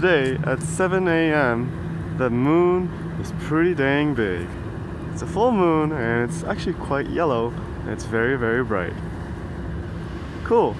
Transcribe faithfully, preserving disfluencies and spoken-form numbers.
today at seven A M the moon is pretty dang big. It's a full moon and it's actually quite yellow and it's very very bright. Cool.